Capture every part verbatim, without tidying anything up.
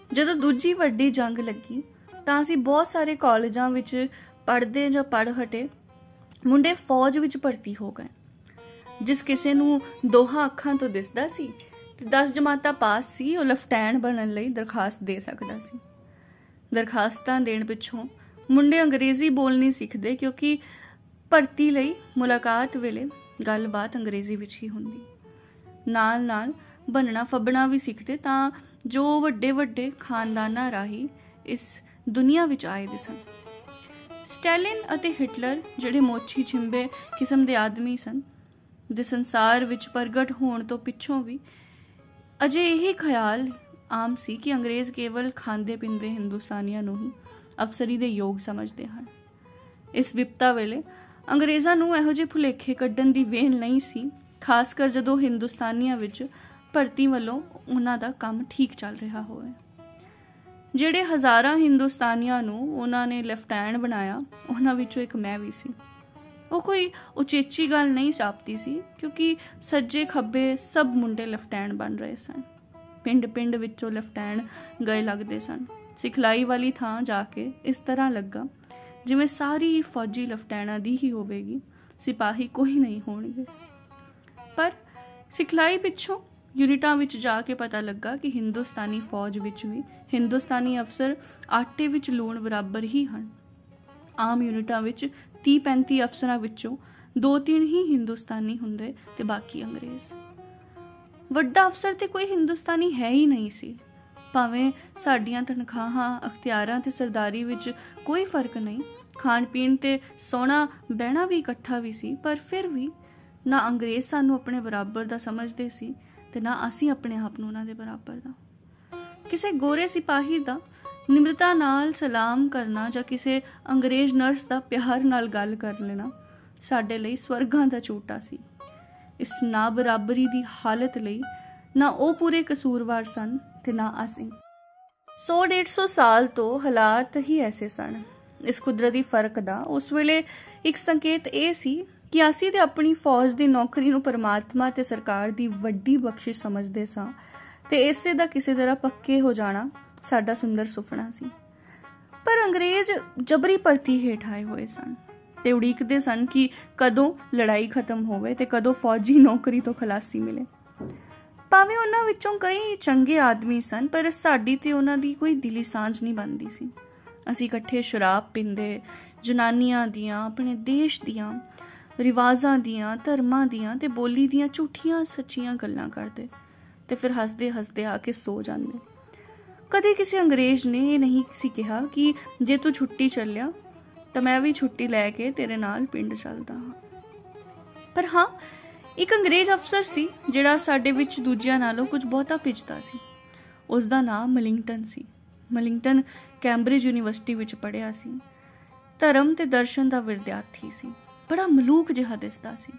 ਜਦੋਂ ਦੂਜੀ ਵੱਡੀ ਜੰਗ ਲੱਗੀ ਤਾਂ ਅਸੀਂ ਬਹੁਤ ਸਾਰੇ ਕਾਲਜਾਂ ਵਿੱਚ ਪੜ੍ਹਦੇ ਜਾਂ ਪੜ੍ਹ ਹਟੇ ਮੁੰਡੇ ਫੌਜ ਵਿੱਚ ਭਰਤੀ ਹੋ ਗਏ। ਜਿਸ ਕਿਸੇ ਨੂੰ ਦੋਹਾਂ ਅੱਖਾਂ ਤੋਂ ਦਿਸਦਾ ਸੀ ਤੇ ਦਸ ਜਮਾਤਾਂ ਪਾਸ ਸੀ, ਉਹ ਲੈਫਟੈਨੈਂਟ ਬਣਨ ਲਈ ਦਰਖਾਸਤ ਦੇ ਸਕਦਾ ਸੀ। ਦਰਖਾਸਤਾਂ ਦੇਣ ਪਿੱਛੋਂ ਮੁੰਡੇ ਅੰਗਰੇਜ਼ੀ ਬੋਲਣੀ ਸਿੱਖਦੇ, ਕਿਉਂਕਿ ਭਰਤੀ ਲਈ ਮੁਲਾਕਾਤ ਵੇਲੇ ਗੱਲਬਾਤ ਅੰਗਰੇਜ਼ੀ ਵਿੱਚ ਹੀ ਹੁੰਦੀ। ਨਾਲ ਨਾਲ ਬਣਨਾ ਫੱਬਣਾ ਵੀ ਸਿੱਖਦੇ ਤਾਂ ਜੋ ਵੱਡੇ ਵੱਡੇ ਖਾਨਦਾਨਾਂ ਰਾਹੀਂ ਇਸ ਦੁਨੀਆ ਵਿੱਚ ਆਏ ਦੇ ਸਨ। ਸਟੈਲਿਨ ਅਤੇ ਹਿਟਲਰ, ਜਿਹੜੇ ਮੋਚੀ ਛਿੰਬੇ ਕਿਸਮ ਦੇ ਆਦਮੀ ਸਨ, ਦੇ ਸੰਸਾਰ ਵਿੱਚ ਪ੍ਰਗਟ ਹੋਣ ਤੋਂ ਪਿੱਛੋਂ ਵੀ ਅਜੇ ਇਹ ਖਿਆਲ ਆਮ ਸੀ ਕਿ ਅੰਗਰੇਜ਼ ਕੇਵਲ ਖਾਂਦੇ ਪੀਂਦੇ ਹਿੰਦੁਸਤਾਨੀਆਂ ਨੂੰ ਹੀ ਅਫਸਰੀ ਦੇ ਯੋਗ ਸਮਝਦੇ ਹਨ। ਇਸ ਵਿਪਤਾ ਵੇਲੇ ਅੰਗਰੇਜ਼ਾਂ ਨੂੰ ਇਹੋ ਜਿਹੇ ਭੁਲੇਖੇ ਕੱਢਣ ਦੀ ਵੇਲ ਨਹੀਂ ਸੀ, ਖਾਸ ਕਰ ਜਦੋਂ ਹਿੰਦੁਸਤਾਨੀਆਂ ਵਿੱਚ ਭਰਤੀ ਵੱਲੋਂ ਉਹਨਾਂ ਦਾ ਕੰਮ ਠੀਕ ਚੱਲ ਰਿਹਾ ਹੋਵੇ। ਜਿਹੜੇ ਹਜ਼ਾਰਾਂ ਹਿੰਦੁਸਤਾਨੀਆਂ ਨੂੰ ਉਹਨਾਂ ਨੇ ਲੈਫਟੈਨੈਂਟ ਬਣਾਇਆ, ਉਹਨਾਂ ਵਿੱਚੋਂ ਇੱਕ ਮੈਂ ਵੀ ਸੀ। ਉਹ ਕੋਈ ਉਚੇਚੀ ਗੱਲ ਨਹੀਂ ਜਾਪਦੀ ਸੀ, ਕਿਉਂਕਿ ਸੱਜੇ ਖੱਬੇ ਸਭ ਮੁੰਡੇ ਲੈਫਟੈਨੈਂਟ ਬਣ ਰਹੇ ਸਨ। ਪਿੰਡ ਪਿੰਡ ਵਿੱਚੋਂ ਲੈਫਟੈਨੈਂਟ ਗਏ ਲੱਗਦੇ ਸਨ। ਸਿਖਲਾਈ ਵਾਲੀ ਥਾਂ ਜਾ ਕੇ ਇਸ ਤਰ੍ਹਾਂ ਲੱਗਾ ਜਿਵੇਂ ਸਾਰੀ ਫੌਜੀ ਲੈਫਟੈਨੈਂਟਾਂ ਦੀ ਹੀ ਹੋਵੇਗੀ, ਸਿਪਾਹੀ ਕੋਈ ਨਹੀਂ ਹੋਣਗੇ। ਪਰ ਸਿਖਲਾਈ ਪਿੱਛੋਂ ਯੂਨਿਟਾਂ ਵਿੱਚ ਜਾ ਕੇ ਪਤਾ ਲੱਗਾ ਕਿ ਹਿੰਦੁਸਤਾਨੀ ਫੌਜ ਵਿੱਚ ਵੀ ਹਿੰਦੁਸਤਾਨੀ ਅਫਸਰ ਆਟੇ ਵਿੱਚ ਲੂਣ ਬਰਾਬਰ ਹੀ ਹਨ। ਆਮ ਯੂਨਿਟਾਂ ਵਿੱਚ ਤੀਹ ਪੈਂਤੀ ਅਫਸਰਾਂ ਵਿੱਚੋਂ ਦੋ ਤਿੰਨ ਹੀ ਹਿੰਦੁਸਤਾਨੀ ਹੁੰਦੇ ਤੇ ਬਾਕੀ ਅੰਗਰੇਜ਼। ਵੱਡਾ ਅਫਸਰ ਤੇ ਕੋਈ ਹਿੰਦੁਸਤਾਨੀ ਹੈ ਹੀ ਨਹੀਂ ਸੀ। ਭਾਵੇਂ ਸਾਡੀਆਂ ਤਨਖਾਹਾਂ, ਅਖਤਿਆਰਾਂ ਤੇ ਸਰਦਾਰੀ ਵਿੱਚ ਕੋਈ ਫਰਕ ਨਹੀਂ, ਖਾਣ ਪੀਣ ਤੇ ਸੋਹਣਾ ਬਹਿਣਾ ਵੀ ਇਕੱਠਾ ਵੀ ਸੀ, ਪਰ ਫਿਰ ਵੀ ਨਾ ਅੰਗਰੇਜ਼ ਸਾਨੂੰ ਆਪਣੇ ਬਰਾਬਰ ਦਾ ਸਮਝਦੇ ਸੀ ਤੇ ਨਾ ਅਸੀਂ ਆਪਣੇ ਆਪ ਨੂੰ ਉਹਨਾਂ ਦੇ ਬਰਾਬਰ ਦਾ। ਕਿਸੇ ਗੋਰੇ ਸਿਪਾਹੀ ਦਾ ਨਿਮਰਤਾ ਨਾਲ ਸਲਾਮ ਕਰਨਾ ਜਾਂ ਕਿਸੇ ਅੰਗਰੇਜ਼ ਨਰਸ ਦਾ ਪਿਆਰ ਨਾਲ ਗੱਲ ਕਰ ਲੈਣਾ ਸਾਡੇ ਲਈ ਸਵਰਗਾਂ ਦਾ ਝੂਟਾ ਸੀ। ਇਸ ਨਾ ਬਰਾਬਰੀ ਦੀ ਹਾਲਤ ਲਈ ਨਾ ਉਹ ਪੂਰੇ ਕਸੂਰਵਾਰ ਸਨ ਤੇ ਨਾ ਅਸੀਂ। ਸੌ ਡੇਢ ਸੌ ਸਾਲ ਤੋਂ ਹਾਲਾਤ ਹੀ ਐਸੇ ਸਨ। ਇਸ ਕੁਦਰਤੀ ਫਰਕ ਦਾ ਉਸ ਵੇਲੇ ਇੱਕ ਸੰਕੇਤ ਇਹ ਸੀ ਕਿ ਅਸੀਂ ਤੇ ਆਪਣੀ ਫੌਜ ਦੀ ਨੌਕਰੀ ਨੂੰ ਪਰਮਾਤਮਾ ਤੇ ਸਰਕਾਰ ਦੀ ਵੱਡੀ ਬਖਸ਼ਿਸ਼ ਸਮਝਦੇ ਸਾਂ ਤੇ ਇਸੇ ਦਾ ਕਿਸੇ ਤਰ੍ਹਾਂ ਪੱਕੇ ਹੋ ਜਾਣਾ ਸਾਡਾ ਸੁੰਦਰ ਸੁਪਨਾ ਸੀ। ਪਰ ਅੰਗਰੇਜ਼ ਜਬਰੀ ਭਰਤੀ ਹੇਠ ਆਏ ਹੋਏ ਸਨ ਤੇ ਉਡੀਕਦੇ ਸਨ ਕਿ ਕਦੋਂ ਲੜਾਈ ਖਤਮ ਹੋਵੇ ਤੇ ਕਦੋਂ ਫੌਜੀ ਨੌਕਰੀ ਤੋਂ ਖਲਾਸੀ ਮਿਲੇ। ਭਾਵੇਂ ਉਹਨਾਂ ਵਿੱਚੋਂ ਕਈ ਚੰਗੇ ਆਦਮੀ ਸਨ, ਪਰ ਸਾਡੀ ਤੇ ਉਹਨਾਂ ਦੀ ਕੋਈ ਦਿਲੀ ਸਾਂਝ ਨਹੀਂ ਬਣਦੀ ਸੀ। ਅਸੀਂ ਇਕੱਠੇ ਸ਼ਰਾਬ ਪੀਂਦੇ, ਜਨਾਨੀਆਂ ਦੀਆਂ, ਆਪਣੇ ਦੇਸ਼ ਦੀਆਂ, ਰਿਵਾਜ਼ਾਂ ਦੀਆਂ, ਧਰਮਾਂ ਦੀਆਂ ਤੇ ਬੋਲੀ ਦੀਆਂ ਝੂਠੀਆਂ ਸੱਚੀਆਂ ਗੱਲਾਂ ਕਰਦੇ ਤੇ ਫਿਰ ਹੱਸਦੇ ਹੱਸਦੇ ਆ ਕੇ ਸੋ ਜਾਂਦੇ। ਕਦੇ ਕਿਸੇ ਅੰਗਰੇਜ਼ ਨੇ ਇਹ ਨਹੀਂ ਸੀ ਕਿਹਾ ਕਿ ਜੇ ਤੂੰ ਛੁੱਟੀ ਚੱਲਿਆ ਤਾਂ ਮੈਂ ਵੀ ਛੁੱਟੀ ਲੈ ਕੇ ਤੇਰੇ ਨਾਲ ਪਿੰਡ ਚੱਲਦਾ ਹਾਂ। ਪਰ ਹਾਂ, ਇੱਕ ਅੰਗਰੇਜ਼ ਅਫਸਰ ਸੀ ਜਿਹੜਾ ਸਾਡੇ ਵਿੱਚ ਦੂਜਿਆਂ ਨਾਲੋਂ ਕੁਝ ਬਹੁਤਾ ਭਿੱਜਦਾ ਸੀ। ਉਸ ਦਾ ਨਾਮ ਮਲਿੰਗਟਨ ਸੀ। ਮਲਿੰਗਟਨ ਕੈਂਬਰਿਜ ਯੂਨੀਵਰਸਿਟੀ ਵਿੱਚ ਪੜ੍ਹਿਆ ਸੀ। ਧਰਮ ਤੇ ਦਰਸ਼ਨ ਦਾ ਵਿਦਿਆਰਥੀ ਸੀ। ਬੜਾ ਮਲੂਕ ਜਿਹਾ ਦਿਸਦਾ ਸੀ।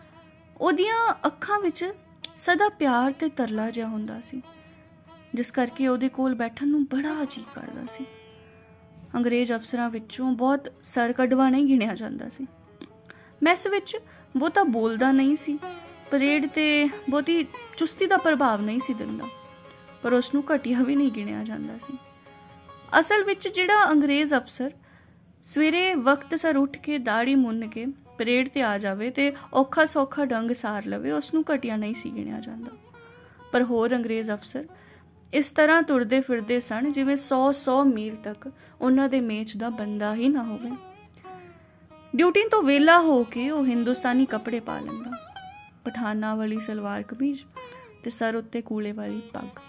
ਉਹਦੀਆਂ ਅੱਖਾਂ ਵਿੱਚ ਸਦਾ ਪਿਆਰ ਤੇ ਤਰਲਾ ਜਿਹਾ ਹੁੰਦਾ ਸੀ, ਜਿਸ ਕਰਕੇ ਉਹਦੇ ਕੋਲ ਬੈਠਣ ਨੂੰ ਬੜਾ ਜੀ ਕਰਦਾ ਸੀ। ਅੰਗਰੇਜ਼ ਅਫਸਰਾਂ ਵਿੱਚੋਂ ਬਹੁਤ ਸਰ ਕੱਢਵਾ ਨਹੀਂ ਗਿਣਿਆ ਜਾਂਦਾ ਸੀ। ਮੈਸ ਵਿੱਚ ਬਹੁਤਾ ਬੋਲਦਾ ਨਹੀਂ ਸੀ। ਪਰੇਡ ਤੇ ਬਹੁਤੀ ਚੁਸਤੀ ਦਾ ਪ੍ਰਭਾਵ ਨਹੀਂ ਸੀ ਦਿੰਦਾ, ਪਰ ਉਸਨੂੰ ਘਟੀਆ ਵੀ ਨਹੀਂ ਗਿਣਿਆ ਜਾਂਦਾ ਸੀ। ਅਸਲ ਵਿੱਚ ਜਿਹੜਾ ਅੰਗਰੇਜ਼ ਅਫਸਰ ਸਵੇਰੇ ਵਕਤ ਸਰ ਉੱਠ ਕੇ ਦਾੜੀ ਮੁੰਨ ਕੇ ਪਰੇਡ ਤੇ ਆ ਜਾਵੇ ਤੇ ਔਖਾ ਸੌਖਾ ਡੰਗ ਸਾਰ ਲਵੇ, ਉਸਨੂੰ ਘਟੀਆ ਨਹੀਂ ਸੀ ਗਿਣਿਆ ਜਾਂਦਾ। ਪਰ ਹੋਰ ਅੰਗਰੇਜ਼ ਅਫਸਰ ਇਸ ਤਰ੍ਹਾਂ ਤੁਰਦੇ ਫਿਰਦੇ ਸਨ ਜਿਵੇਂ ਸੌ ਸੌ ਮੀਲ ਤੱਕ ਉਹਨਾਂ ਦੇ ਮੇਚ ਦਾ ਬੰਦਾ ਹੀ ਨਾ ਹੋਵੇ। ਡਿਊਟੀ ਤੋਂ ਵਿਹਲਾ ਹੋ ਕੇ ਉਹ ਹਿੰਦੁਸਤਾਨੀ ਕੱਪੜੇ ਪਾ ਲੈਂਦਾ, ਪਠਾਨਾਂ ਵਾਲੀ ਸਲਵਾਰ ਕਮੀਜ਼ ਤੇ ਸਰ ਉੱਤੇ ਕੂਲੇ ਵਾਲੀ ਪੱਗ।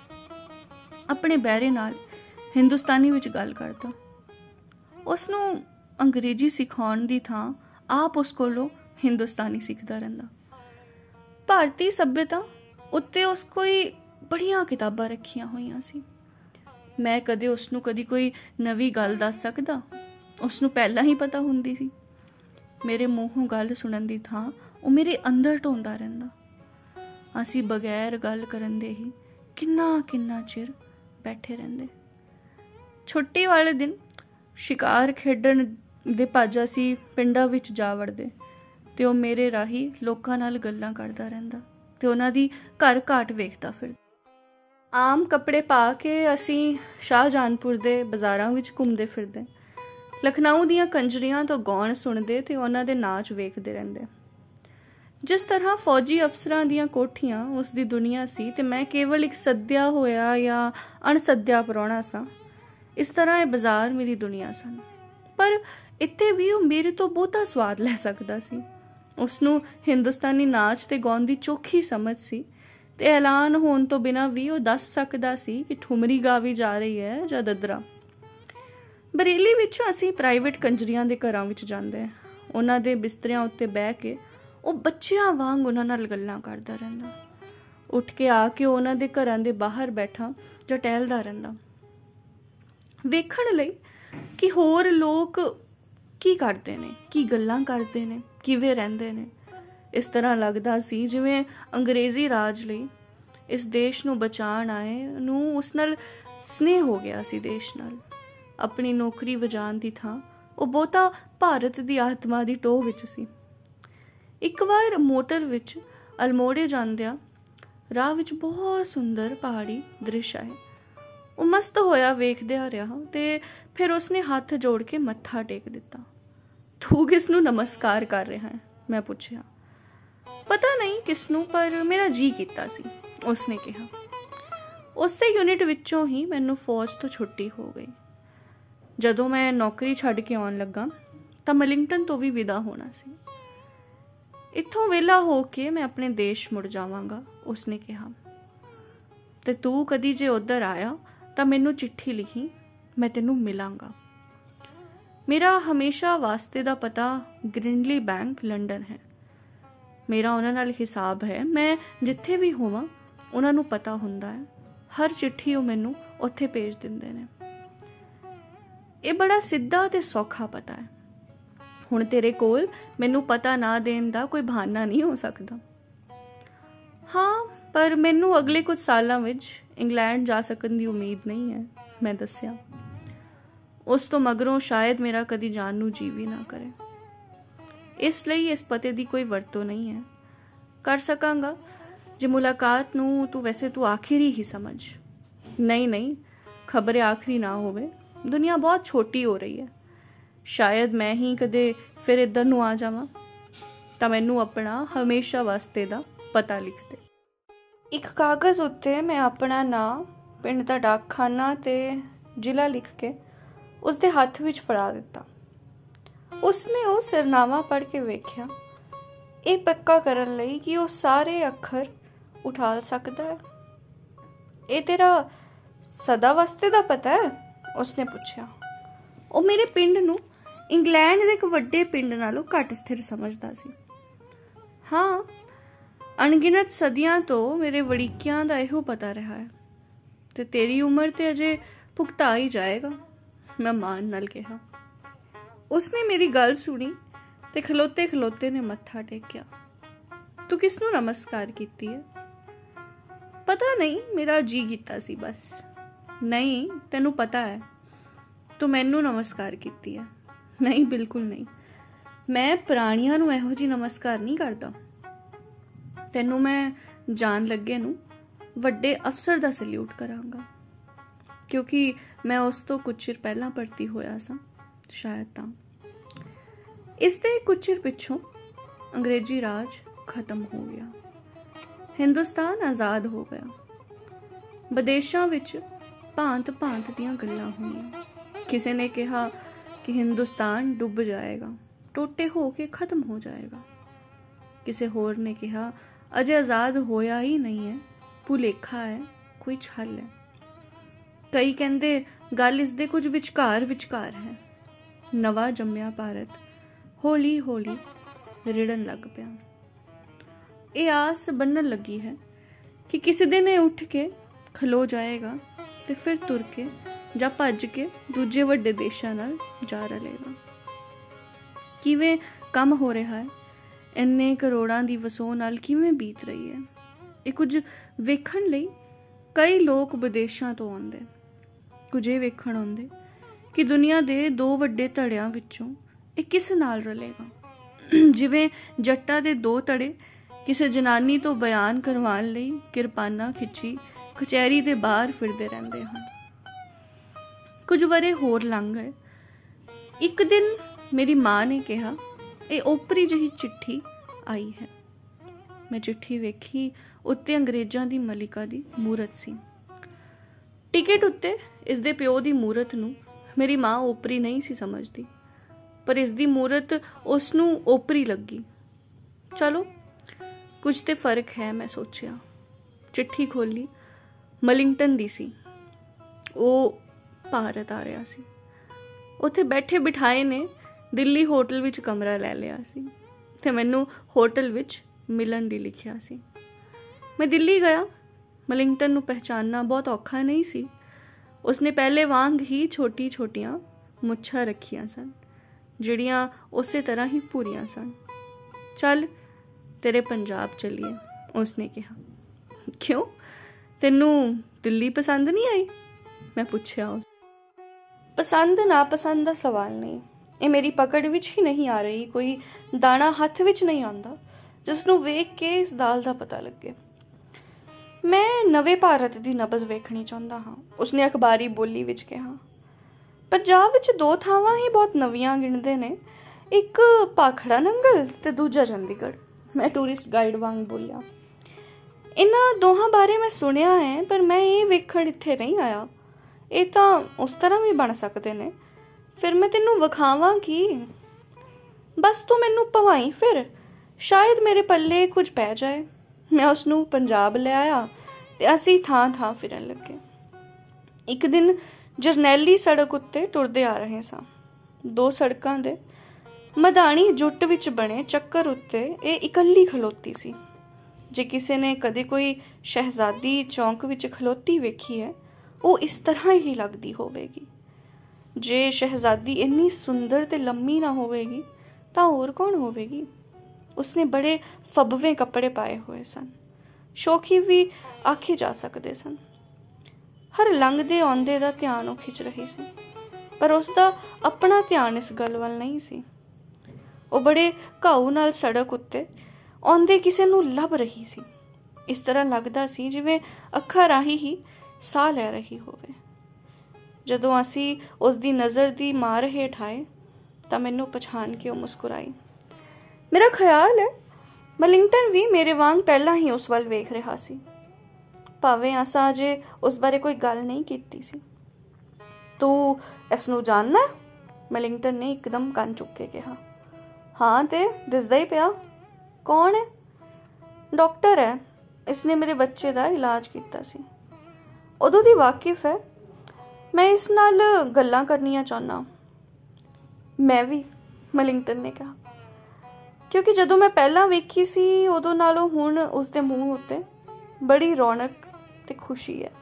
ਆਪਣੇ ਬਹਿਰੇ ਨਾਲ ਹਿੰਦੁਸਤਾਨੀ ਵਿੱਚ ਗੱਲ ਕਰਦਾ। ਉਸਨੂੰ ਅੰਗਰੇਜ਼ੀ ਸਿਖਾਉਣ ਦੀ ਥਾਂ ਆਪ ਉਸ ਕੋਲੋਂ ਹਿੰਦੁਸਤਾਨੀ ਸਿੱਖਦਾ ਰਹਿੰਦਾ। ਭਾਰਤੀ ਸੱਭਿਅਤਾ ਉੱਤੇ ਉਸ ਕੋਈ ਬੜੀਆਂ ਕਿਤਾਬਾਂ ਰੱਖੀਆਂ ਹੋਈਆਂ ਸੀ। ਮੈਂ ਕਦੇ ਉਸਨੂੰ ਕਦੀ ਕੋਈ ਨਵੀਂ ਗੱਲ ਦੱਸ ਸਕਦਾ, ਉਸਨੂੰ ਪਹਿਲਾਂ ਹੀ ਪਤਾ ਹੁੰਦੀ ਸੀ। ਮੇਰੇ ਮੂੰਹੋਂ ਗੱਲ ਸੁਣਨ ਦੀ ਥਾਂ ਉਹ ਮੇਰੇ ਅੰਦਰ ਢੋਂਦਾ ਰਹਿੰਦਾ। ਅਸੀਂ ਬਗੈਰ ਗੱਲ ਕਰਨ ਦੇ ਹੀ ਕਿੰਨਾ ਕਿੰਨਾ ਚਿਰ ਬੈਠੇ ਰਹਿੰਦੇ। ਛੁੱਟੀ ਵਾਲੇ ਦਿਨ ਸ਼ਿਕਾਰ ਖੇਡਣ ਦੇ ਭੱਜ ਅਸੀਂ ਪਿੰਡਾਂ ਵਿੱਚ ਜਾ ਵੜਦੇ ਤੇ ਉਹ ਮੇਰੇ ਰਾਹੀਂ ਲੋਕਾਂ ਨਾਲ ਗੱਲਾਂ ਕਰਦਾ ਰਹਿੰਦਾ ਤੇ ਉਹਨਾਂ ਦੀ ਘਰ ਘਾਟ ਵੇਖਦਾ ਫਿਰ। ਆਮ ਕੱਪੜੇ ਪਾ ਕੇ ਅਸੀਂ ਸ਼ਾਹਜਹਾਨਪੁਰ ਦੇ ਬਾਜ਼ਾਰਾਂ ਵਿੱਚ ਘੁੰਮਦੇ ਫਿਰਦੇ, ਲਖਨਊ ਦੀਆਂ ਕੰਜਰੀਆਂ ਤੋਂ ਗਾਉਣ ਸੁਣਦੇ ਤੇ ਉਹਨਾਂ ਦੇ ਨਾਚ ਵੇਖਦੇ ਰਹਿੰਦੇ। ਜਿਸ ਤਰ੍ਹਾਂ ਫੌਜੀ ਅਫਸਰਾਂ ਦੀਆਂ ਕੋਠੀਆਂ ਉਸ ਦੀ ਦੁਨੀਆ ਸੀ ਤੇ ਮੈਂ ਕੇਵਲ ਇੱਕ ਸੱਦਿਆ ਹੋਇਆ ਜਾਂ ਅਣਸੱਦਿਆ ਪ੍ਰਾਹੁਣਾ ਸਾਂ, ਇਸ ਤਰ੍ਹਾਂ ਇਹ ਬਾਜ਼ਾਰ ਮੇਰੀ ਦੁਨੀਆ ਸਨ। ਪਰ ਇੱਥੇ ਵੀ ਉਹ ਮੇਰੇ ਤੋਂ ਬਹੁਤਾ ਸਵਾਦ ਲੈ ਸਕਦਾ ਸੀ। ਉਸਨੂੰ ਹਿੰਦੁਸਤਾਨੀ ਨਾਚ ਤੇ ਗਾਉਣ ਦੀ ਚੋਖੀ ਸਮਝ ਸੀ ਤੇ ਐਲਾਨ ਹੋਣ ਤੋਂ ਬਿਨਾਂ ਵੀ ਉਹ ਦੱਸ ਸਕਦਾ ਸੀ ਕਿ ਠੁਮਰੀ ਗਾਵੀ ਜਾ ਰਹੀ ਹੈ ਜਾਂ ਦਦਰਾ। ਬਰੇਲੀ ਵਿੱਚ ਅਸੀਂ ਪ੍ਰਾਈਵੇਟ ਕੰਜਰੀਆਂ ਦੇ ਘਰਾਂ ਵਿੱਚ ਜਾਂਦੇ, ਉਹਨਾਂ ਦੇ ਬਿਸਤਰਿਆਂ ਉੱਤੇ ਬਹਿ ਕੇ ਉਹ ਬੱਚਿਆਂ ਵਾਂਗ ਉਹਨਾਂ ਨਾਲ ਗੱਲਾਂ ਕਰਦਾ ਰਹਿੰਦਾ। ਉੱਠ ਕੇ ਆ ਕੇ ਉਹਨਾਂ ਦੇ ਘਰਾਂ ਦੇ ਬਾਹਰ ਬੈਠਾ ਜਾਂ ਟਹਿਲਦਾ ਰਹਿੰਦਾ, ਵੇਖਣ ਲਈ ਕਿ ਹੋਰ ਲੋਕ ਕੀ ਕਰਦੇ ਨੇ, ਕੀ ਗੱਲਾਂ ਕਰਦੇ ਨੇ, ਕਿਵੇਂ ਰਹਿੰਦੇ ਨੇ। ਇਸ ਤਰ੍ਹਾਂ ਲੱਗਦਾ ਸੀ ਜਿਵੇਂ ਅੰਗਰੇਜ਼ੀ ਰਾਜ ਲਈ ਇਸ ਦੇਸ਼ ਨੂੰ ਬਚਾਉਣ ਆਏ ਨੂੰ ਉਸ ਨਾਲ ਸਨੇਹ ਹੋ ਗਿਆ ਸੀ ਦੇਸ਼ ਨਾਲ। ਆਪਣੀ ਨੌਕਰੀ ਵਜਾਉਣ ਦੀ ਥਾਂ ਉਹ ਬਹੁਤਾ ਭਾਰਤ ਦੀ ਆਤਮਾ ਦੀ ਟੋਹ ਵਿੱਚ ਸੀ। ਇੱਕ ਵਾਰ ਮੋਟਰ ਵਿੱਚ ਅਲਮੋੜੇ ਜਾਂਦਿਆਂ ਰਾਹ ਵਿੱਚ ਬਹੁਤ ਸੁੰਦਰ ਪਹਾੜੀ ਦ੍ਰਿਸ਼ ਆਏ। ਉਹ ਮਸਤ ਹੋਇਆ ਵੇਖਦਿਆ ਰਿਹਾ ਤੇ ਫਿਰ ਉਸਨੇ ਹੱਥ ਜੋੜ ਕੇ ਮੱਥਾ ਟੇਕ ਦਿੱਤਾ। ਤੂੰ ਕਿਸ ਨੂੰ ਨਮਸਕਾਰ ਕਰ ਰਿਹਾ ਹੈ? ਮੈਂ ਪੁੱਛਿਆ। ਪਤਾ ਨਹੀਂ ਕਿਸ ਨੂੰ, ਪਰ ਮੇਰਾ ਜੀ ਕੀਤਾ ਸੀ, ਉਸਨੇ ਕਿਹਾ। ਉਸੇ ਯੂਨਿਟ ਵਿੱਚੋਂ ਹੀ ਮੈਨੂੰ ਫੌਜ ਤੋਂ ਛੁੱਟੀ ਹੋ ਗਈ। ਜਦੋਂ ਮੈਂ ਨੌਕਰੀ ਛੱਡ ਕੇ ਆਉਣ ਲੱਗਾ ਤਾਂ ਮਲਿੰਗਟਨ ਤੋਂ ਵੀ ਵਿਦਾ ਹੋਣਾ ਸੀ। ਇੱਥੋਂ ਵਿਹਲਾ ਹੋ ਕੇ ਮੈਂ ਆਪਣੇ ਦੇਸ਼ ਮੁੜ ਜਾਵਾਂਗਾ, ਉਸਨੇ ਕਿਹਾ। ਤੇ ਤੂੰ ਕਦੀ ਜੇ ਉੱਧਰ ਆਇਆ ਤਾਂ ਮੈਨੂੰ ਚਿੱਠੀ ਲਿਖੀ, ਮੈਂ ਤੈਨੂੰ ਮਿਲਾਂਗਾ। ਮੇਰਾ ਹਮੇਸ਼ਾ ਵਾਸਤੇ ਦਾ ਪਤਾ ਗ੍ਰਿੰਡਲੀ ਬੈਂਕ ਲੰਡਨ ਹੈ। ਮੇਰਾ ਉਹਨਾਂ ਨਾਲ ਹਿਸਾਬ ਹੈ। ਮੈਂ ਜਿੱਥੇ ਵੀ ਹੋਵਾਂ ਉਹਨਾਂ ਨੂੰ ਪਤਾ ਹੁੰਦਾ ਹੈ। ਹਰ ਚਿੱਠੀ ਉਹ ਮੈਨੂੰ ਉੱਥੇ ਭੇਜ ਦਿੰਦੇ ਨੇ। ਇਹ ਬੜਾ ਸਿੱਧਾ ਤੇ ਸੌਖਾ ਪਤਾ ਹੈ। ਹੁਣ ਤੇਰੇ ਕੋਲ ਮੈਨੂੰ ਪਤਾ ਨਾ ਦੇਣ ਦਾ ਕੋਈ ਬਹਾਨਾ ਨਹੀਂ ਹੋ ਸਕਦਾ। ਹਾਂ, ਪਰ ਮੈਨੂੰ ਅਗਲੇ ਕੁਝ ਸਾਲਾਂ ਵਿੱਚ ਇੰਗਲੈਂਡ ਜਾ ਸਕਣ ਦੀ ਉਮੀਦ ਨਹੀਂ ਹੈ, ਮੈਂ ਦੱਸਿਆ। ਉਸ ਤੋਂ ਮਗਰੋਂ ਸ਼ਾਇਦ ਮੇਰਾ ਕਦੀ ਜਾਣ ਨੂੰ ਜੀ ਵੀ ਨਾ ਕਰੇ। ਇਸ ਲਈ ਇਸ ਪਤੇ ਦੀ ਕੋਈ ਵਰਤੋਂ ਨਹੀਂ ਹੈ। ਕਰ ਸਕਾਂਗਾ ਜੇ ਮੁਲਾਕਾਤ ਨੂੰ ਤੂੰ ਵੈਸੇ ਤੂੰ ਆਖਰੀ ਹੀ ਸਮਝ। ਨਹੀਂ ਨਹੀਂ, ਖਬਰੇ ਆਖਰੀ ਨਾ ਹੋਵੇ। ਦੁਨੀਆ ਬਹੁਤ ਛੋਟੀ ਹੋ ਰਹੀ ਹੈ। ਸ਼ਾਇਦ ਮੈਂ ਹੀ ਕਦੇ ਫਿਰ ਇੱਧਰ ਨੂੰ ਆ ਜਾਵਾਂ ਤਾਂ ਮੈਨੂੰ ਆਪਣਾ ਹਮੇਸ਼ਾ ਵਾਸਤੇ ਦਾ ਪਤਾ ਲਿਖ ਦੇ। ਇੱਕ ਕਾਗਜ਼ ਉੱਤੇ ਮੈਂ ਆਪਣਾ ਨਾਂ, ਪਿੰਡ ਦਾ ਡਾਕਖਾਨਾ ਤੇ ਜ਼ਿਲ੍ਹਾ ਲਿਖ ਕੇ ਉਸਦੇ ਹੱਥ ਵਿੱਚ ਫੜਾ ਦਿੱਤਾ। ਉਸਨੇ ਉਹ ਸਿਰਨਾਮਾ ਪੜ੍ਹ ਕੇ ਵੇਖਿਆ, ਇਹ ਪੱਕਾ ਕਰਨ ਲਈ ਕਿ ਉਹ ਸਾਰੇ ਅੱਖਰ ਉਠਾਲ ਸਕਦਾ ਹੈ। ਇਹ ਤੇਰਾ ਸਦਾ ਵਾਸਤੇ ਦਾ ਪਤਾ ਹੈ? ਉਸਨੇ ਪੁੱਛਿਆ। ਉਹ ਮੇਰੇ ਪਿੰਡ ਨੂੰ ਇੰਗਲੈਂਡ ਦੇ ਇੱਕ ਵੱਡੇ ਪਿੰਡ ਨਾਲੋਂ ਘੱਟ ਸਥਿਰ ਸਮਝਦਾ ਸੀ। ਹਾਂ, ਅਣਗਿਣਤ ਸਦੀਆਂ ਤੋਂ ਮੇਰੇ ਵੜੀਕਿਆਂ ਦਾ ਇਹੋ ਪਤਾ ਰਿਹਾ ਹੈ ਤੇ ਤੇਰੀ ਉਮਰ ਤੇ ਅਜੇ ਭੁਗਤਾ ਹੀ ਜਾਏਗਾ, ਮੈਂ ਮਾਣ ਨਾਲ ਕਿਹਾ। ਉਸਨੇ ਮੇਰੀ ਗੱਲ ਸੁਣੀ ਤੇ ਖਲੋਤੇ ਖਲੋਤੇ ਨੇ ਮੱਥਾ ਟੇਕਿਆ। ਤੂੰ ਕਿਸ ਨੂੰ ਨਮਸਕਾਰ ਕੀਤੀ ਹੈ? ਪਤਾ ਨਹੀਂ, ਮੇਰਾ ਜੀ ਕੀਤਾ ਸੀ ਬਸ। ਨਹੀਂ, ਤੈਨੂੰ ਪਤਾ ਹੈ ਤੂੰ ਮੈਨੂੰ ਨਮਸਕਾਰ ਕੀਤੀ ਹੈ। ਨਹੀਂ, ਬਿਲਕੁਲ ਨਹੀਂ। ਮੈਂ ਪ੍ਰਾਣੀਆਂ ਨੂੰ ਇਹੋ ਜਿਹੀ ਨਮਸਕਾਰ ਨਹੀਂ ਕਰਦਾ। ਤੈਨੂੰ ਮੈਂ ਜਾਣ ਲੱਗੇ ਨੂੰ ਵੱਡੇ ਅਫਸਰ ਦਾ ਸਲੂਟ ਕਰਾਂਗਾ, ਕਿਉਂਕਿ ਮੈਂ ਉਸ ਤੋਂ ਕੁਝ ਚਿਰ ਪਹਿਲਾਂ ਭਰਤੀ ਹੋਇਆ ਸਾਂ, ਸ਼ਾਇਦ ਤਾਂ। ਇਸ ਦੇ ਕੁਝ ਚਿਰ ਪਿੱਛੋਂ ਅੰਗਰੇਜ਼ੀ ਰਾਜ ਖਤਮ ਹੋ ਗਿਆ। ਹਿੰਦੁਸਤਾਨ ਆਜ਼ਾਦ ਹੋ ਗਿਆ। ਵਿਦੇਸ਼ਾਂ ਵਿੱਚ ਭਾਂਤ ਭਾਂਤ ਦੀਆਂ ਗੱਲਾਂ ਹੋਈਆਂ। ਕਿਸੇ ਨੇ ਕਿਹਾ ਕਿ ਹਿੰਦੁਸਤਾਨ ਡੁੱਬ ਜਾਏਗਾ, ਟੋਟੇ ਹੋ ਕੇ ਖਤਮ ਹੋ ਜਾਏਗਾ। ਕਿਸੇ ਹੋਰ ਨੇ ਕਿਹਾ ਅਜੇ ਆਜ਼ਾਦ ਹੋਇਆ ਹੀ ਨਹੀਂ ਹੈ, ਭੁਲੇਖਾ ਹੈ, ਕੋਈ ਛਲ ਹੈ। ਕਈ ਕਹਿੰਦੇ ਗੱਲ ਇਸ ਦੇ ਕੁਝ ਵਿਚਕਾਰ ਵਿਚਕਾਰ ਹੈ। ਨਵਾਂ ਜੰਮਿਆ ਭਾਰਤ ਹੌਲੀ ਹੌਲੀ ਰਿੜਨ ਲੱਗ ਪਿਆ। ਇਹ ਆਸ ਬੰਨਣ ਲੱਗੀ ਹੈ ਕਿ ਕਿਸੇ ਦਿਨ ਇਹ ਉੱਠ ਕੇ ਖਲੋ ਜਾਏਗਾ ਤੇ ਫਿਰ ਤੁਰ ਕੇ ਜਾਂ ਭੱਜ ਕੇ ਦੂਜੇ ਵੱਡੇ ਦੇਸ਼ਾਂ ਨਾਲ ਜਾ ਰਲੇਗਾ। ਕਿਵੇਂ ਕੰਮ ਹੋ ਰਿਹਾ ਹੈ, ਇੰਨੇ ਕਰੋੜਾਂ ਦੀ ਵਸੋਂ ਨਾਲ ਕਿਵੇਂ ਬੀਤ ਰਹੀ ਹੈ, ਇਹ ਕੁਝ ਵੇਖਣ ਲਈ ਕਈ ਲੋਕ ਵਿਦੇਸ਼ਾਂ ਤੋਂ ਆਉਂਦੇ। ਕੁਝ ਇਹ ਵੇਖਣ ਆਉਂਦੇ ਕਿ ਦੁਨੀਆ ਦੇ ਦੋ ਵੱਡੇ ਧੜਿਆਂ ਵਿੱਚੋਂ ਇਹ ਕਿਸ ਨਾਲ ਰਲੇਗਾ। ਜਿਵੇਂ ਜੱਟਾਂ ਦੇ ਦੋ ਧੜੇ ਕਿਸੇ ਜਨਾਨੀ ਤੋਂ ਬਿਆਨ ਕਰਵਾਉਣ ਲਈ ਕਿਰਪਾਨਾਂ ਖਿੱਚੀ कचहरी दे बाहर फिरदे रहिंदे हन। कुछ वरे होर लंघ गए। एक दिन मेरी माँ ने कहा, ये ओपरी जही चिट्ठी आई है। मैं चिट्ठी वेखी, उत्ते अंग्रेज़ां दी मलिका दी मूरत सी। टिकट उत्ते इसदे प्यो दी मूरत नूं मेरी माँ ओपरी नहीं सी समझदी, पर इसदी मूरत उसनूं ओपरी लगी। चलो कुछ ते फर्क है, मैं सोचिया। चिट्ठी खोली, मलिंगटन दी सी। वो भारत आ रहा सी। उत्थे बैठे बिठाए ने दिल्ली होटल विच कमरा ले लिया सी ते मैनू होटल विच मिलन दी लिखिया सी। मैं दिल्ली गया। मलिंगटन नूं पहचानना बहुत औखा नहीं सी। उसने पहले वांग ही छोटी छोटियां मुच्छां रखियां सन, जिहड़ियां उसे तरह ही पूरियां सन। चल तेरे पंजाब चलिए, उसने कहा। क्यों, तेनू दिल्ली पसंद नहीं आई? मैं पूछया। उस पसंद ना पसंद का सवाल नहीं, ये मेरी पकड़ विच ही नहीं आ रही। कोई दाना हथ विच नहीं आंदा जिसनू वेख के इस दाल का पता लगे। मैं नवे भारत की नबज वेखनी चाहता हाँ, उसने अखबारी बोली विच कहा। पंजाब विच दो थावां ही बहुत नवियां गिणदे ने, एक भाखड़ा नंगल ते दूजा चंडीगढ़। मैं टूरिस्ट गाइड वांग बोलिया। इन्हां दोहां बारे मैं सुनिया है, पर मैं ये वेखण इत्थे नहीं आया। ये तां उस तरह भी बन सकते ने। फिर मैं तेनू विखावां की? बस तू मैनू भवाई, फिर शायद मेरे पल्ले कुछ पै जाए। मैं उसनू पंजाब ले आया ते असी थां थां फिरन लगे। एक दिन जरनैली सड़क उत्ते टुरदे आ रहे सां। दो सड़कां दे मदानी जुट विच बने चक्कर उत्ते ये इकल्ली खलोती सी। जे किसी ने कदे कोई शहजादी चौंक विच खलोती वेखी है, वो इस तरह ही लगदी होवेगी। जे शहजादी इन्नी सुंदर ते लम्मी ना होवेगी तां होर कौन होवेगी? उसने बड़े फबवे कपड़े पाए हुए सन, शौखी भी आखे जा सकते सन। हर लंघदे आउंदे दा ध्यान वो खिच रही सी, पर उसका अपना ध्यान इस गल वल नहीं सी। वो बड़े घाऊ नाल सड़क उत्ते आउंदे किसे नूं लभ रही सी। इस तरह लगदा सी जिवें अखां राही ही साह लै रही होवे। जदों असी उसदी नज़र दी मार हेठ आए तां मैनूं पछाण के वो मुस्कुराई। मेरा ख्याल है मलिंगटन भी मेरे वांग पहला ही उस वल वेख रहा सी, भावें असां अजे उस बारे कोई गल नहीं कीती सी। तू इसनूं जानना है? मलिंगटन ने एकदम कंन चुक के कहा। हाँ ते दिसदा ही पिया। कौन है? डॉक्टर है, इसने मेरे बच्चे का इलाज किया सी। उदों दी वाकिफ है। मैं इस नाल गल्लां करनियां चाहना। मैं भी, मलिंगटन ने कहा, क्योंकि जदों मैं पहला वेखी सी उदों नालों हुण उसदे मूँह उत्ते बड़ी रौनक ते खुशी है।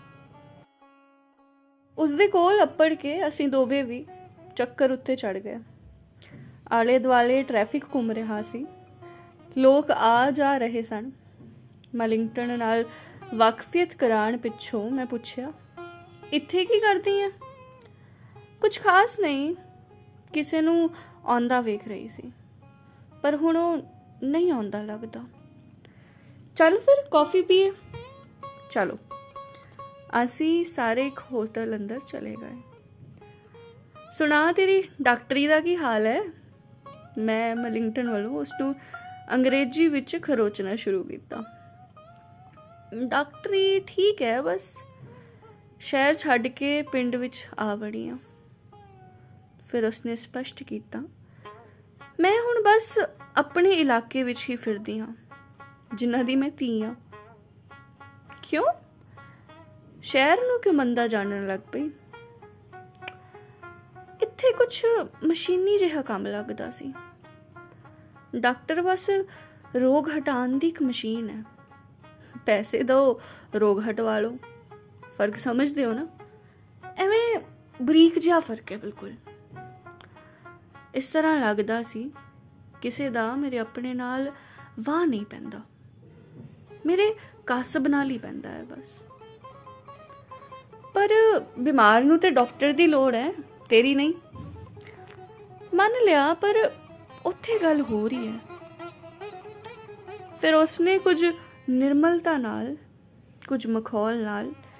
उसदे कोल अप्पड़ के असीं दोवे भी चक्कर उत्ते चढ़ गए। आले दुआले ट्रैफिक घूम रहा सी, लोग आ जा रहे सन। मलिंगटन नाल वाकफियत कराण पिछों मैं पुछया, इत्थे की करदी है? कुछ खास नहीं, किसे नूं आउंदा वेख रही सी, पर हुण वो नहीं आउंदा लगदा। चल फिर कॉफी पीए। चलो। असी सारे एक होटल अंदर चले गए। सुना तेरी डॉक्टरी दा की हाल है? मैं मलिंगटन वालों उसनूं अंग्रेजी विच खरोचना शुरू किया। डॉक्टरी ठीक है, बस शहर छड्ड के पिंड विच आ वड़ी हां। फिर उसने स्पष्ट किया, मैं हुण बस अपने इलाके विच ही फिरदी हां, जिन्हां दी मैं धी हां। क्यों? शहर नूं क्यों मंदा जानन लग पई? इत्थे कुछ मशीनी जिहा काम लगदा सी। डॉक्टर बस रोग हटाण दी एक मशीन है। पैसे दो, रोग हटवा लो। फर्क समझदे हो ना? एवें बरीक जिहा फर्क है बिल्कुल। इस तरह लगदा सी किसे दा मेरे अपने नाल वाह नहीं पैंदा, मेरे कासब नाल ही पैंदा है बस। पर बीमार नूं ते डॉक्टर दी लोड़ है, तेरी नहीं। मन लिया, पर उत्थे गल हो रही है। फिर उसने कुछ निर्मलता नाल, कुछ मखौल नाल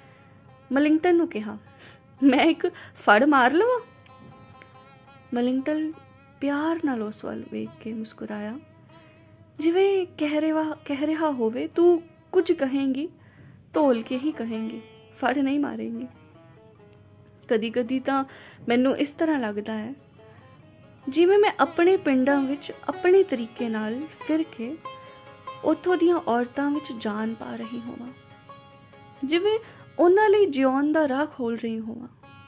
ਮਲਿੰਗਟਨ ਨੂੰ ਕਿਹਾ, ਮੈਂ ਇੱਕ ਫੜ ਮਾਰ ਲਵਾਂ? ਮਲਿੰਗਟਨ ਪਿਆਰ ਨਾਲ ਉਸ ਵੱਲ ਵੇਖ ਕੇ ਮੁਸਕਰਾਇਆ, ਜਿਵੇਂ ਕਹਿ ਰਿਹਾ ਕਹਿ ਰਿਹਾ ਹੋਵੇ, ਤੂੰ ਕੁਝ ਕਹੇਂਗੀ ਢੋਲ ਕੇ ਹੀ ਕਹੇਂਗੀ, ਫੜ ਨਹੀਂ ਮਾਰੇਂਗੀ। ਕਦੀ ਕਦੀ ਤਾਂ ਮੈਨੂੰ ਇਸ ਤਰ੍ਹਾਂ ਲੱਗਦਾ ਹੈ ਜਿਵੇਂ ਮੈਂ ਆਪਣੇ ਪਿੰਡਾਂ ਵਿੱਚ ਆਪਣੇ ਤਰੀਕੇ ਨਾਲ ਫਿਰ ਕੇ ਉੱਥੋਂ ਦੀਆਂ ਔਰਤਾਂ ਵਿੱਚ ਜਾਨ ਪਾ ਰਹੀ ਹੋਵਾਂ, ਜਿਵੇਂ ਉਹਨਾਂ ਲਈ ਜਿਉਣ ਦਾ ਰਾਹ ਖੋਲ ਰਹੀ ਹੋਵਾਂ।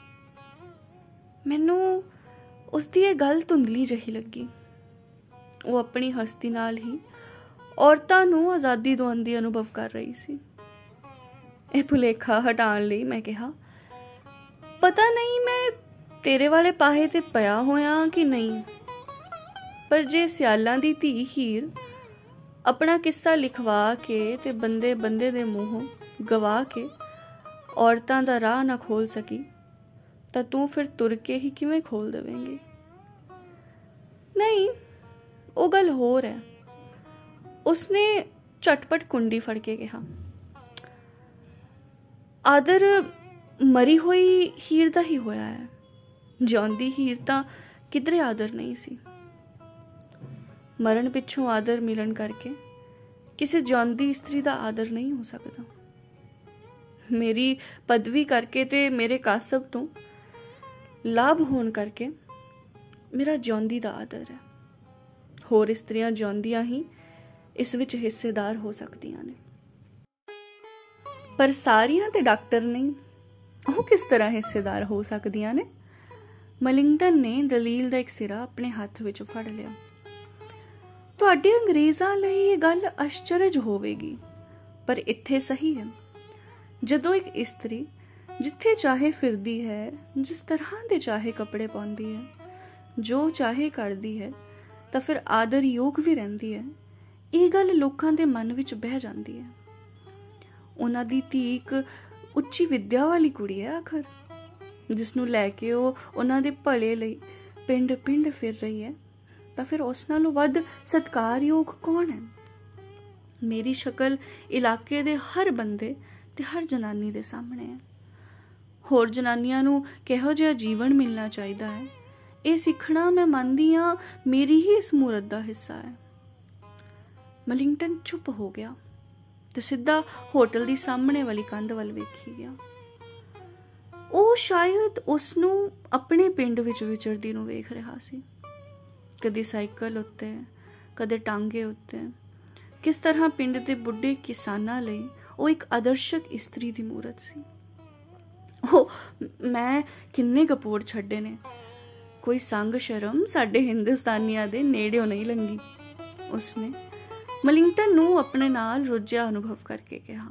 ਮੈਨੂੰ ਉਸਦੀ ਇਹ ਗੱਲ ਧੁੰਦਲੀ ਜਿਹੀ ਲੱਗੀ। ਉਹ ਆਪਣੀ ਹਸਤੀ ਨਾਲ ਹੀ ਔਰਤਾਂ ਨੂੰ ਆਜ਼ਾਦੀ ਦਿਵਾਉਣ ਦੀ ਅਨੁਭਵ ਕਰ ਰਹੀ ਸੀ। ਇਹ ਭੁਲੇਖਾ ਹਟਾਉਣ ਲਈ ਮੈਂ ਕਿਹਾ, ਪਤਾ ਨਹੀਂ ਮੈਂ ਤੇਰੇ ਵਾਲੇ ਪਾਹੇ ਤੇ ਪਿਆ ਹੋਇਆ ਕਿ ਨਹੀਂ, ਪਰ ਜੇ ਸਿਆਲਾਂ ਦੀ ਧੀ ਹੀਰ ਆਪਣਾ ਕਿੱਸਾ ਲਿਖਵਾ ਕੇ ਤੇ ਬੰਦੇ ਬੰਦੇ ਦੇ ਮੂੰਹੋਂ ਗਵਾ ਕੇ ਔਰਤਾਂ ਦਾ ਰਾਹ ਨਾ ਖੋਲ ਸਕੀ, ਤਾਂ ਤੂੰ ਫਿਰ ਤੁਰ ਕੇ ਹੀ ਕਿਵੇਂ ਖੋਲ ਦੇਵੇਂਗੀ? ਨਹੀਂ, ਉਹ ਗੱਲ ਹੋਰ ਹੈ। ਉਸਨੇ ਝਟਪਟ ਕੁੰਡੀ ਫੜ ਕੇ ਕਿਹਾ, ਆਦਰ ਮਰੀ ਹੋਈ ਹੀਰ ਦਾ ਹੀ ਹੋਇਆ ਹੈ, ਜਿਉਂਦੀ ਹੀਰ ਤਾਂ ਕਿਧਰੇ ਆਦਰ ਨਹੀਂ ਸੀ। ਮਰਨ ਪਿੱਛੋਂ ਆਦਰ ਮਿਲਣ ਕਰਕੇ ਕਿਸੇ ਜਿਉਂਦੀ ਇਸਤਰੀ ਦਾ ਆਦਰ ਨਹੀਂ ਹੋ ਸਕਦਾ। ਮੇਰੀ ਪਦਵੀ ਕਰਕੇ ਤੇ ਮੇਰੇ ਕਾਸਬ ਤੋਂ ਲਾਭ ਹੋਣ ਕਰਕੇ ਮੇਰਾ ਜਿਉਂਦੀ ਦਾ ਆਦਰ ਹੈ। ਹੋਰ ਇਸਤਰੀਆਂ ਜਿਉਂਦੀਆਂ ਹੀ ਇਸ ਵਿੱਚ ਹਿੱਸੇਦਾਰ ਹੋ ਸਕਦੀਆਂ ਨੇ, ਪਰ ਸਾਰੀਆਂ ਤੇ ਡਾਕਟਰ ਨਹੀਂ। ਉਹ ਕਿਸ ਤਰ੍ਹਾਂ ਹਿੱਸੇਦਾਰ ਹੋ ਸਕਦੀਆਂ ਨੇ? ਮਲਿੰਗਟਨ ਨੇ ਦਲੀਲ ਦਾ ਇੱਕ ਸਿਰਾ ਆਪਣੇ ਹੱਥ ਵਿੱਚ ਫੜ ਲਿਆ। ਤੁਹਾਡੇ ਅੰਗਰੇਜ਼ਾਂ ਲਈ ਇਹ ਗੱਲ ਅਸ਼ਚਰਜ ਹੋਵੇਗੀ, ਪਰ ਇੱਥੇ ਸਹੀ ਹੈ। ਜਦੋਂ ਇੱਕ ਇਸਤਰੀ ਜਿੱਥੇ ਚਾਹੇ ਫਿਰਦੀ ਹੈ, ਜਿਸ ਤਰ੍ਹਾਂ ਦੇ ਚਾਹੇ ਕੱਪੜੇ ਪਾਉਂਦੀ ਹੈ, ਜੋ ਚਾਹੇ ਕਰਦੀ ਹੈ, ਤਾਂ ਫਿਰ ਆਦਰ ਯੋਗ ਵੀ ਰਹਿੰਦੀ ਹੈ। ਇਹ ਗੱਲ ਲੋਕਾਂ ਦੇ ਮਨ ਵਿੱਚ ਬਹਿ ਜਾਂਦੀ ਹੈ। ਉਹਨਾਂ ਦੀ ਧੀ ਇੱਕ ਉੱਚੀ ਵਿੱਦਿਆ ਵਾਲੀ ਕੁੜੀ ਹੈ ਆਖਰ, ਜਿਸ ਨੂੰ ਲੈ ਕੇ ਉਹ ਉਹਨਾਂ ਦੇ ਭਲੇ ਲਈ ਪਿੰਡ ਪਿੰਡ ਫਿਰ ਰਹੀ ਹੈ, ਤਾਂ ਫਿਰ ਉਸ ਨਾਲੋਂ ਵੱਧ ਸਤਿਕਾਰਯੋਗ ਕੌਣ ਹੈ? ਮੇਰੀ ਸ਼ਕਲ ਇਲਾਕੇ ਦੇ ਹਰ ਬੰਦੇ ਤੇ ਹਰ ਜਨਾਨੀ ਦੇ ਸਾਹਮਣੇ ਹੈ। ਹੋਰ ਜਨਾਨੀਆਂ ਨੂੰ ਕਿਹੋ ਜਿਹਾ ਜੀਵਨ ਮਿਲਣਾ ਚਾਹੀਦਾ ਹੈ, ਇਹ ਸਿੱਖਣਾ ਮੈਂ ਮੰਨਦੀ ਹਾਂ ਮੇਰੀ ਹੀ ਇਸ ਮੂਰਤ ਦਾ ਹਿੱਸਾ ਹੈ। ਮਲਿੰਗਟਨ ਚੁੱਪ ਹੋ ਗਿਆ ਤੇ ਸਿੱਧਾ ਹੋਟਲ ਦੀ ਸਾਹਮਣੇ ਵਾਲੀ ਕੰਧ ਵੱਲ ਵੇਖੀ ਗਿਆ। ਉਹ ਸ਼ਾਇਦ ਉਸ ਨੂੰ ਆਪਣੇ ਪਿੰਡ ਵਿੱਚ ਵਿਚਰਦੀ ਨੂੰ ਵੇਖ ਰਿਹਾ ਸੀ, ਕਦੇ ਸਾਈਕਲ ਉੱਤੇ, ਕਦੇ ਟਾਂਗੇ ਉੱਤੇ। ਕਿਸ ਤਰ੍ਹਾਂ ਪਿੰਡ ਦੇ ਬੁੱਢੇ ਕਿਸਾਨਾਂ ਲਈ ਉਹ ਇੱਕ ਆਦਰਸ਼ਕ ਇਸਤਰੀ ਦੀ ਮੂਰਤ ਸੀ। ਉਹ ਮੈਂ ਕਿੰਨੇ ਕਪੋੜ ਛੱਡੇ ਨੇ, ਕੋਈ ਸੰਗ ਸ਼ਰਮ ਸਾਡੇ ਹਿੰਦੁਸਤਾਨੀਆਂ ਦੇ ਨੇੜਿਓਂ ਨਹੀਂ ਲੰਗੀ। ਉਸਨੇ ਮਲਿੰਗਟਨ ਨੂੰ ਆਪਣੇ ਨਾਲ ਰੁੱਝਿਆ ਅਨੁਭਵ ਕਰਕੇ ਕਿਹਾ,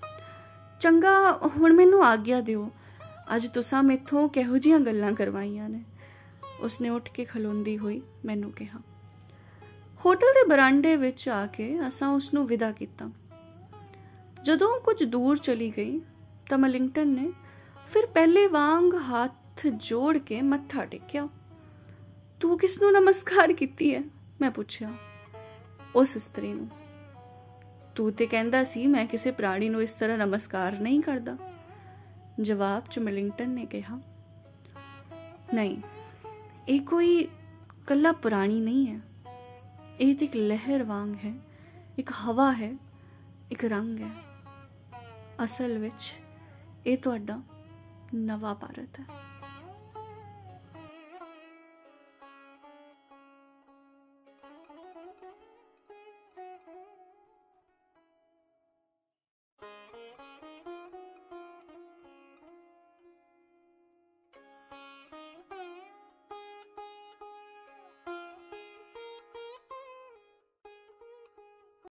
ਚੰਗਾ ਹੁਣ ਮੈਨੂੰ ਆਗਿਆ ਦਿਓ, ਅੱਜ ਤੁਸਾਂ ਮੈਥੋਂ ਕਿਹੋ ਜਿਹੀਆਂ ਗੱਲਾਂ ਕਰਵਾਈਆਂ ਨੇ। ਉਸਨੇ ਉੱਠ ਕੇ ਖਲੋਂਦੀ ਹੋਈ ਮੈਨੂੰ ਕਿਹਾ। ਹੋਟਲ ਦੇ ਬਰਾਂਡੇ ਵਿੱਚ ਆ ਕੇ ਅਸਾਂ ਉਸਨੂੰ ਵਿਦਾ ਕੀਤਾ। ਜਦੋਂ ਕੁਝ ਦੂਰ ਚਲੀ ਗਈ ਤਾਂ ਮਲਿੰਗਟਨ ਨੇ ਫਿਰ ਪਹਿਲੇ ਵਾਂਗ ਹੱਥ ਜੋੜ ਕੇ ਮੱਥਾ ਟੇਕਿਆ। ਤੂੰ ਕਿਸ ਨੂੰ ਨਮਸਕਾਰ ਕੀਤੀ ਹੈ? ਮੈਂ ਪੁੱਛਿਆ। ਉਸ ਇਸਤਰੀ ਨੂੰ। ਤੂੰ ਤੇ ਕਹਿੰਦਾ ਸੀ ਮੈਂ ਕਿਸੇ ਪ੍ਰਾਣੀ ਨੂੰ ਇਸ ਤਰ੍ਹਾਂ ਨਮਸਕਾਰ ਨਹੀਂ ਕਰਦਾ। ਜਵਾਬ ਚ ਮਲਿੰਗਟਨ ਨੇ ਕਿਹਾ, ਨਹੀਂ, ਇਹ ਕੋਈ ਕੱਲਾ ਪ੍ਰਾਣੀ ਨਹੀਂ ਹੈ, ਇਹ ਤੇ ਇੱਕ ਲਹਿਰ ਵਾਂਗ ਹੈ, ਇੱਕ ਹਵਾ ਹੈ, ਇੱਕ ਰੰਗ ਹੈ। ਅਸਲ ਵਿੱਚ ਇਹ ਤੁਹਾਡਾ ਨਵਾਂ ਭਾਰਤ ਹੈ।